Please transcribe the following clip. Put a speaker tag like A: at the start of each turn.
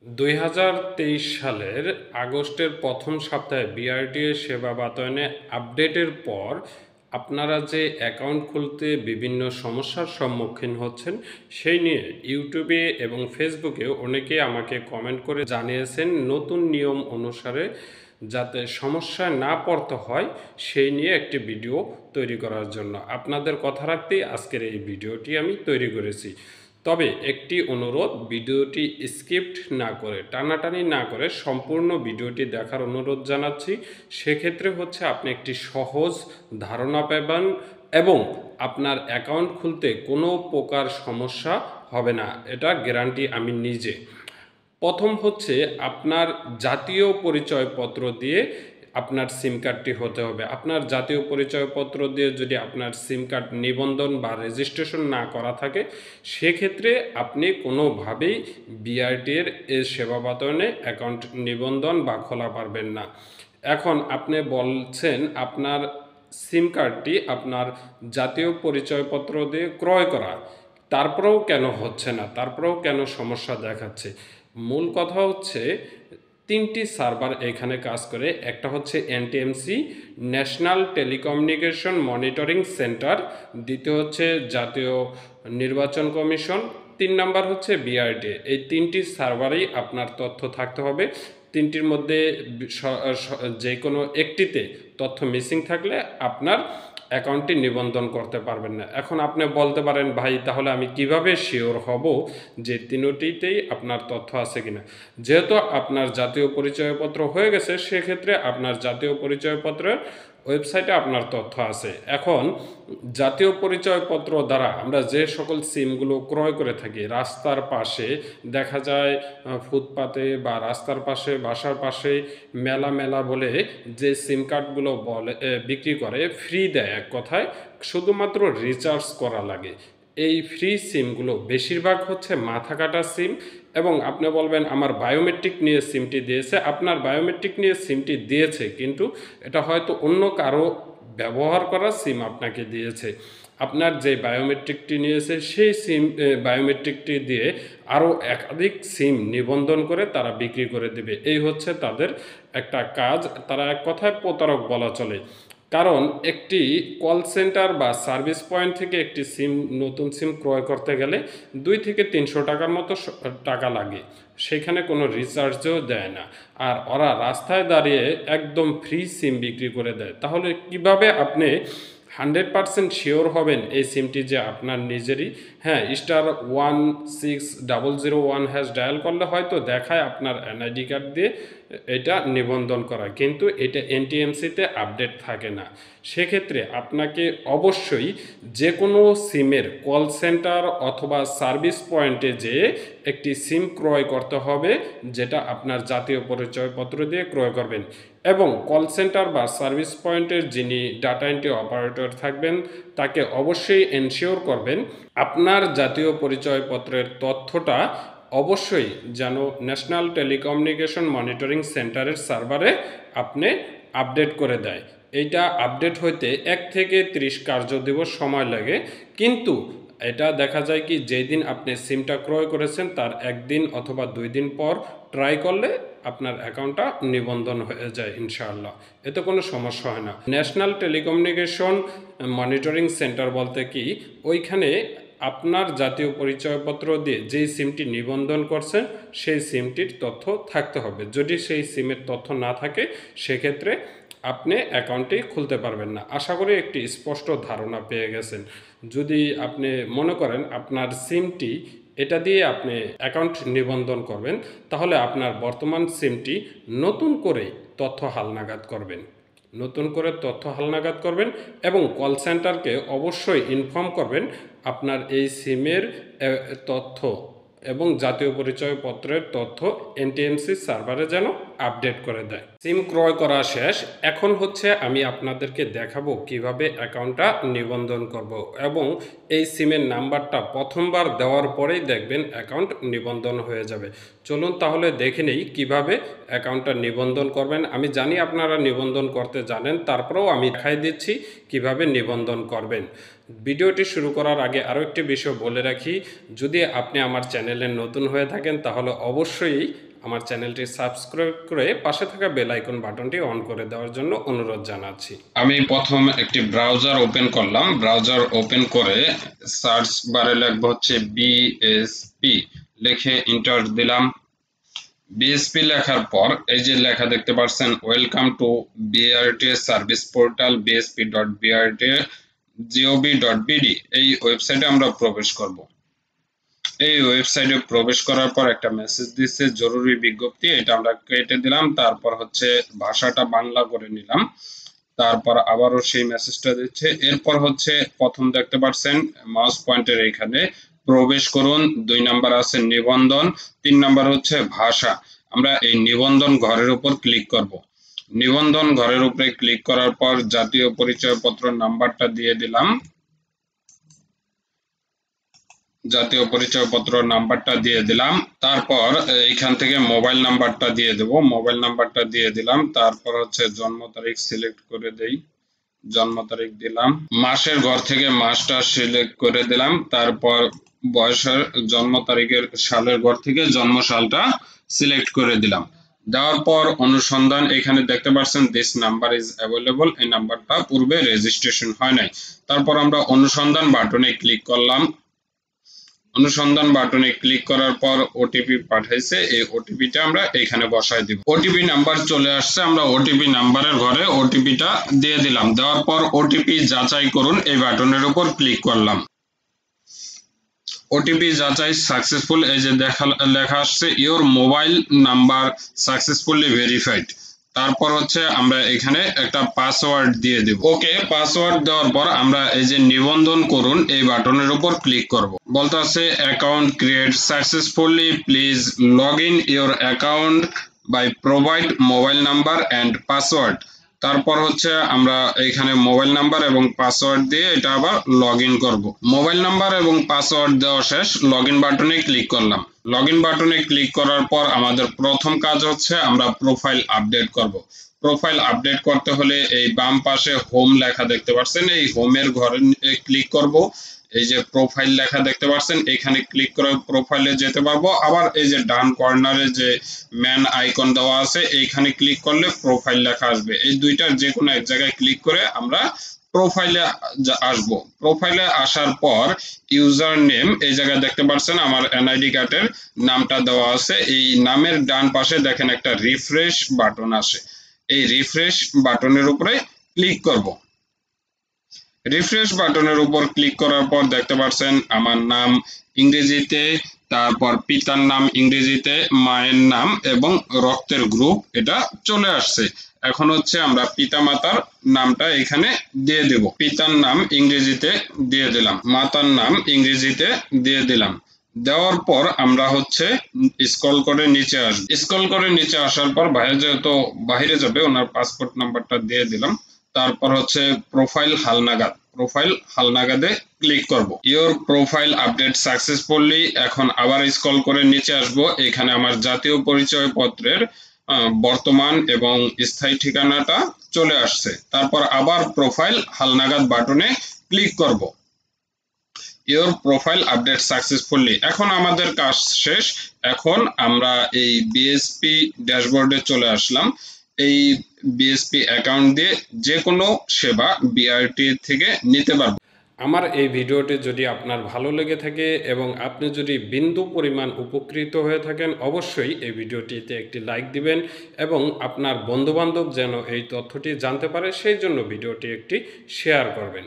A: 2023 সালের আগস্টের প্রথম সপ্তাহে বিআরটিএ সেবা বাতায়নে আপডেটের পর আপনারা যে অ্যাকাউন্ট খুলতে বিভিন্ন সমস্যার সম্মুখীন হচ্ছেন সেই নিয়ে ইউটিউবে এবং ফেসবুকে অনেকে আমাকে কমেন্ট করে জানিয়েছেন নতুন নিয়ম অনুসারে যাতে সমস্যায় না পড়তে হয় সেই নিয়ে একটি ভিডিও তৈরি করার জন্য আপনাদের কথা রাখতেই আজকের এই ভিডিওটি আমি তৈরি করেছি। তবে একটি অনুরোধ, ভিডিওটি স্কিপ্ট না করে টানাটানি না করে সম্পূর্ণ ভিডিওটি দেখার অনুরোধ জানাচ্ছি। সেক্ষেত্রে হচ্ছে আপনি একটি সহজ ধারণা পাবেন এবং আপনার অ্যাকাউন্ট খুলতে কোনো প্রকার সমস্যা হবে না, এটা গ্যারান্টি আমি নিজে। প্রথম হচ্ছে আপনার জাতীয় পরিচয়পত্র দিয়ে আপনার সিম কার্ডটি হতে হবে। আপনার জাতীয় পরিচয়পত্র দিয়ে যদি আপনার সিম কার্ড নিবন্ধন বা রেজিস্ট্রেশন না করা থাকে সেক্ষেত্রে আপনি কোনোভাবেই বিআরটিএর এর সেবা বাতায়নে অ্যাকাউন্ট নিবন্ধন বা খোলা পারবেন না। এখন আপনি বলছেন আপনার সিম কার্ডটি আপনার জাতীয় পরিচয়পত্র দিয়ে ক্রয় করা, তারপরেও কেন হচ্ছে না, তারপরেও কেন সমস্যা দেখাচ্ছে? মূল কথা হচ্ছে তিনটি সার্ভার এখানে কাজ করে। একটা হচ্ছে NTMC, national telecommunication monitoring centre, দ্বিতীয় হচ্ছে জাতীয় নির্বাচন কমিশন, 3 নাম্বার হচ্ছে বিআরটিএ। এই তিনটি সার্ভারেই আপনার তথ্য থাকতে হবে। তিনটির মধ্যে যে কোনো একটিতে তথ্য মিসিং থাকলে আপনার অ্যাকাউন্টটি নিবন্ধন করতে পারবেন না। এখন আপনি বলতে পারেন, ভাই তাহলে আমি কিভাবে শিওর হব যে তিনটিতেই আপনার তথ্য আছে কিনা? যেহেতু আপনার জাতীয় পরিচয়পত্র হয়ে গেছে সেক্ষেত্রে আপনার জাতীয় পরিচয়পত্রের ওয়েবসাইটে আপনার তথ্য আছে। এখন জাতীয় পরিচয়পত্র দ্বারা আমরা যে সকল সিমগুলো ক্রয় করে থাকি, রাস্তার পাশে দেখা যায়, ফুটপাতে বা রাস্তার পাশে, বাসার পাশে মেলা মেলা বলে যে সিম কার্ডগুলো বলে বিক্রি করে, ফ্রি দেয় এক কথায়, শুধুমাত্র রিচার্জ করা লাগে। এই ফ্রি সিমগুলো বেশিরভাগ হচ্ছে মাথা কাটা সিম। এবং আপনি বলবেন আমার বায়োমেট্রিক নিয়ে সিমটি দিয়েছে। আপনার বায়োমেট্রিক নিয়ে সিমটি দিয়েছে, কিন্তু এটা হয়তো অন্য কারো ব্যবহার করা সিম আপনাকে দিয়েছে। আপনার যে বায়োমেট্রিকটি নিয়েছে সেই সিম বায়োমেট্রিকটি দিয়ে আরও একাধিক সিম নিবন্ধন করে তারা বিক্রি করে দেবে। এই হচ্ছে তাদের একটা কাজ। তারা এক কথায় প্রতারক বলা চলে। কারণ একটি কল সেন্টার বা সার্ভিস পয়েন্ট থেকে একটি সিম, নতুন সিম ক্রয় করতে গেলে 2 থেকে 300 টাকার মতো টাকা লাগে। সেখানে কোনো রিচার্জও দেয় না, আর ওরা রাস্তায় দাঁড়িয়ে একদম ফ্রি সিম বিক্রি করে দেয়। তাহলে কিভাবে আপনি 100% শিওর হবেন এই সিমটি যে আপনার নিজেরই? হ্যাঁ, *16001# ডায়াল করলে হয়তো দেখায় আপনার এনআইডি কার্ড দিয়ে এটা নিবন্ধন করা, কিন্তু এটা এনটিএমসিতে আপডেট থাকে না। সেক্ষেত্রে আপনাকে অবশ্যই যে কোনো সিমের কল সেন্টার অথবা সার্ভিস পয়েন্টে যেয়ে একটি সিম ক্রয় করতে হবে, যেটা আপনার জাতীয় পরিচয়পত্র দিয়ে ক্রয় করবেন। এবং কল সেন্টার বা সার্ভিস পয়েন্টের যিনি ডাটা এন্ট্রি অপারেটর থাকবেন তাকে অবশ্যই এনশিওর করবেন আপনার জাতীয় পরিচয়পত্রের তথ্যটা অবশ্যই যেন ন্যাশনাল টেলিকমিউনিকেশন মনিটরিং সেন্টারের সার্ভারে আপনি আপডেট করে দেয়। এইটা আপডেট হইতে 1 থেকে 30 কার্যদিবস সময় লাগে, কিন্তু এটা দেখা যায় কি যেই দিন আপনি সিমটা ক্রয় করেছেন তার 1 দিন অথবা 2 দিন পর ট্রাই করলে আপনার অ্যাকাউন্টটা নিবন্ধন হয়ে যায় ইনশাআল্লাহ। এতে কোনো সমস্যা হয় না। ন্যাশনাল টেলিকমিউনিকেশন মনিটরিং সেন্টার বলতে কি, ওইখানে আপনার জাতীয় পরিচয়পত্র দিয়ে যেই সিমটি নিবন্ধন করছেন সেই সিমটির তথ্য থাকতে হবে। যদি সেই সিমের তথ্য না থাকে সেক্ষেত্রে আপনি অ্যাকাউন্টটি খুলতে পারবেন না। আশা করি একটি স্পষ্ট ধারণা পেয়ে গেছেন। যদি আপনি মনে করেন আপনার সিমটি এটা দিয়ে আপনি অ্যাকাউন্ট নিবন্ধন করবেন, তাহলে আপনার বর্তমান সিমটি নতুন করে তথ্য হালনাগাদ করবেন, এবং কল সেন্টারকে অবশ্যই ইনফর্ম করবেন আপনার এই সিমের তথ্য এবং জাতীয় পরিচয়পত্রের তথ্য এনটিএমসি সার্ভারে যেন আপডেট করে দেয়। সিম ক্রয় করা শেষ। এখন হচ্ছে আমি আপনাদেরকে দেখাবো কিভাবে অ্যাকাউন্টটা নিবন্ধন করব, এবং এই সিমের নাম্বারটা প্রথমবার দেওয়ার পরেই দেখবেন অ্যাকাউন্ট নিবন্ধন হয়ে যাবে। চলুন তাহলে দেখে নেই কীভাবে অ্যাকাউন্টটা নিবন্ধন করবেন। আমি জানি আপনারা নিবন্ধন করতে জানেন, তারপরেও আমি দেখাই দিচ্ছি কিভাবে নিবন্ধন করবেন। ভিডিওটি শুরু করার আগে আরও একটি বিষয় বলে রাখি, যদি আপনি আমার চ্যানেলে নতুন হয়ে থাকেন তাহলে অবশ্যই আমার চ্যানেলটি সাবস্ক্রাইব করে পাশে থাকা বেল আইকন বাটনটি অন করে দেওয়ার জন্য অনুরোধ জানাচ্ছি। আমি প্রথম একটি ব্রাউজার ওপেন করলাম। ব্রাউজার ওপেন করে সার্চ বারে লিখব হচ্ছে বিএসপি, লিখে এন্টার দিলাম। বিএসপি লেখার পর এই যে লেখা দেখতে পাচ্ছেন, welcome to BRTA service portal bsp.brta.gov.bd। এই ওয়েবসাইটে আমরা প্রবেশ করব। এই ওয়েবসাইটে প্রবেশ করার পর একটা মেসেজ দিচ্ছে জরুরি বিজ্ঞপ্তি, এটা আমরা কেটে দিলাম। তারপর হচ্ছে ভাষাটা বাংলা করে নিলাম। তারপর আবারও সেই মেসেজটা দিচ্ছে। এরপর হচ্ছে প্রথম দেখতে পাচ্ছেন মাউস পয়েন্টের এখানে প্রবেশ করুন, 2 নাম্বার আছে নিবন্ধন, 3 নাম্বার হচ্ছে ভাষা। আমরা এই নিবন্ধন ঘরের উপর ক্লিক করব। নিবন্ধন ঘরের উপরে ক্লিক করার পর জাতীয় পরিচয়পত্র নাম্বারটা দিয়ে দিলাম। জাতীয় পরিচয়পত্র নাম্বারটা দিয়ে দিলাম। তারপর এইখান থেকে মোবাইল নাম্বারটা দিয়ে দেব। মোবাইল নাম্বারটা দিয়ে দিলাম। তারপর হচ্ছে জন্ম তারিখ সিলেক্ট করে দেই, জন্ম তারিখ দিলাম। মাসের ঘর থেকে মাসটা সিলেক্ট করে দিলাম। তারপর বয়সের জন্ম তারিখের সালের ঘর থেকে জন্ম সালটা সিলেক্ট করে দিলাম। দেওয়ার পর অনুসন্ধান, এখানে দেখতে পাচ্ছেন দিস নাম্বার ইজ অ্যাভেলেবল, এই নাম্বারটা পূর্বে রেজিস্ট্রেশন হয় নাই। তারপর আমরা অনুসন্ধান বাটনে ক্লিক করলাম। অনুসন্ধান বাটনে ক্লিক করার পর ওটিপি পাঠাইছে, এই ওটিপিটা আমরা এখানে বসায় দিব। ওটিপি নাম্বার চলে আসছে, আমরা ওটিপি নাম্বারের ঘরে ওটিপিটা দিয়ে দিলাম। দেওয়ার পর ওটিপি যাচাই করুন, এই বাটনের উপর ক্লিক করলাম। ওটিপি যাচাই সাকসেসফুল, এই যে লেখা আসছে your mobile number successfully verified. তারপর হচ্ছে আমরা এখানে একটা পাসওয়ার্ড দিয়ে দেব। ওকে, পাসওয়ার্ড দেওয়ার পর আমরা এই যে নিবন্ধন করুন এই বাটনের উপর ক্লিক করব। বলতে আছে account create successfully, please log in your account by provide mobile number and password. তারপর হচ্ছে আমরা এখানে মোবাইল নাম্বার এবং পাসওয়ার্ড দিয়ে এটা আবার লগ ইন করবো। মোবাইল নাম্বার এবং পাসওয়ার্ড দেওয়া শেষ, লগ ইন বাটনে ক্লিক করলাম। লগ ইন বাটনে ক্লিক করার পর আমাদের প্রথম কাজ হচ্ছে আমরা প্রোফাইল আপডেট করব। প্রোফাইল আপডেট করতে হলে এই বাম পাশে হোম লেখা দেখতে পাচ্ছেন, এই হোমের ঘরে ক্লিক করব। এই যে প্রোফাইল লেখা দেখতে পাচ্ছেন, এখানে ক্লিক করে প্রোফাইলে যেতে পারবো। আবার এই যে ডান কর্নারে যে ম্যান আইকন দেওয়া আছে, এইখানে ক্লিক করলে প্রোফাইল লেখা আসবে। এই দুইটার যে কোনো এক জায়গায় ক্লিক করে আমরা প্রোফাইলে আসব। প্রোফাইলে আসার পর ইউজার নেম, এই জায়গায় দেখতে পাচ্ছেন আমার এনআইডি কার্ডের নামটা দেওয়া আছে। এই নামের ডান পাশে দেখেন একটা রিফ্রেশ বাটন আসে, এই রিফ্রেশ বাটনের উপরে ক্লিক করব। রিফ্রেশ বাটনের উপর ক্লিক করার পর দেখতে পাচ্ছেন আমার নাম ইংরেজিতে, তারপর পিতার নাম ইংরেজিতে, মায়ের নাম এবং রক্তের গ্রুপ এটা চলে আসছে। এখন হচ্ছে আমরা পিতামাতার নামটা এখানে দিয়ে দেব। পিতার নাম ইংরেজিতে দিয়ে দিলাম, মাতার নাম ইংরেজিতে দিয়ে দিলাম। দেওয়ার পর আমরা হচ্ছে স্ক্রল করে নিচে আসব। স্ক্রল করে নিচে আসার পর ভাইয়া যেহেতু বাইরে যাবে, ওনার পাসপোর্ট নাম্বারটা দিয়ে দিলাম। তারপর হচ্ছে প্রোফাইল হালনাগাদ, প্রোফাইল হালনাগাদে ক্লিক করব। Your profile update successfully. এখন আবার স্ক্রল করে নিচে আসব, এখানে আমার জাতীয় পরিচয়পত্রের বর্তমান এবং স্থায়ী ঠিকানাটা চলে আসছে। তারপর আবার প্রোফাইল হালনাগাদ বাটনে ক্লিক করব। Your profile update successfully. এখন আমাদের কাজ শেষ। এখন আমরা এই বিএসপি ড্যাশবোর্ডে চলে আসলাম। এই বিএসপি অ্যাকাউন্ট দিয়ে যে কোনো সেবা বিআরটি থেকে নিতে পারবো। আমার এই ভিডিওটি যদি আপনার ভালো লেগে থাকে এবং আপনি যদি বিন্দু পরিমাণ উপকৃত হয়ে থাকেন, অবশ্যই এই ভিডিওটিতে একটি লাইক দিবেন এবং আপনার বন্ধুবান্ধব যেন এই তথ্যটি জানতে পারে সেই জন্য ভিডিওটি একটি শেয়ার করবেন।